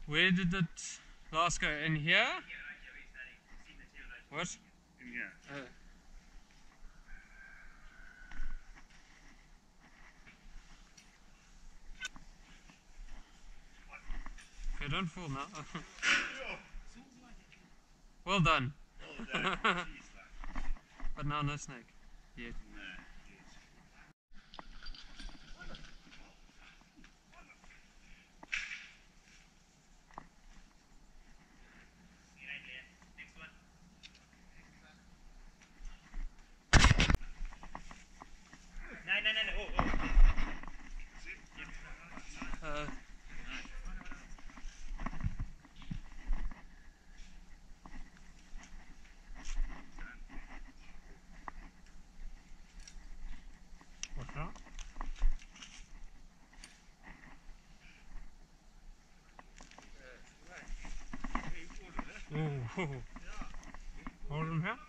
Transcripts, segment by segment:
Where did it last go? In here? What? In here. Okay, don't fall now. Well done. But now no snake yet. What's that? Oh, hold him here.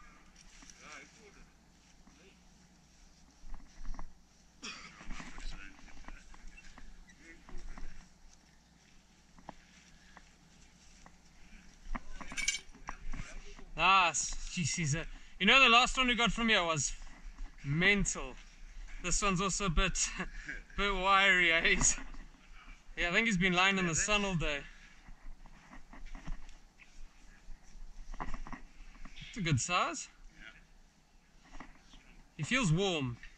Nice. Jeez, he's a... You know, the last one we got from here was mental. This one's also a bit wiry, eh? Yeah, I think he's been lying in the sun all day. It's a good size. He feels warm.